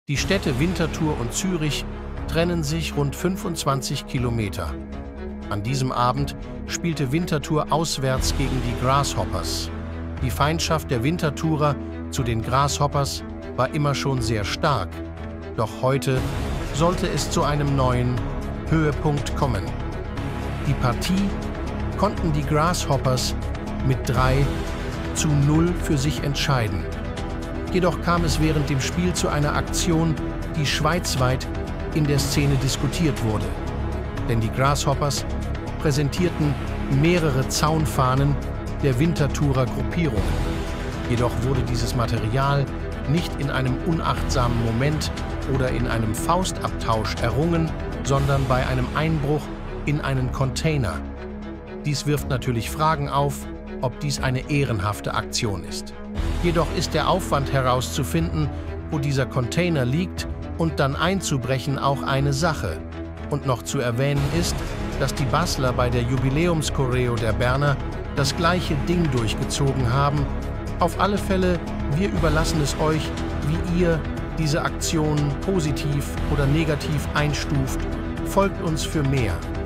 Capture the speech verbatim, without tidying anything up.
Die Städte Winterthur und Zürich trennen sich rund fünfundzwanzig Kilometer. An diesem Abend spielte Winterthur auswärts gegen die Grasshoppers. Die Feindschaft der Winterthurer zu den Grasshoppers war immer schon sehr stark. Doch heute sollte es zu einem neuen Höhepunkt kommen. Die Partie konnten die Grasshoppers mit drei zu null für sich entscheiden. Jedoch kam es während dem Spiel zu einer Aktion, die schweizweit in der Szene diskutiert wurde. Denn die Grasshoppers präsentierten mehrere Zaunfahnen der Winterthurer Gruppierungen. Jedoch wurde dieses Material nicht in einem unachtsamen Moment oder in einem Faustabtausch errungen, sondern bei einem Einbruch in einen Container. Dies wirft natürlich Fragen auf, ob dies eine ehrenhafte Aktion ist. Jedoch ist der Aufwand herauszufinden, wo dieser Container liegt und dann einzubrechen, auch eine Sache. Und noch zu erwähnen ist, dass die Basler bei der Jubiläumschoreo der Berner das gleiche Ding durchgezogen haben. Auf alle Fälle, wir überlassen es euch, wie ihr diese Aktion positiv oder negativ einstuft. Folgt uns für mehr.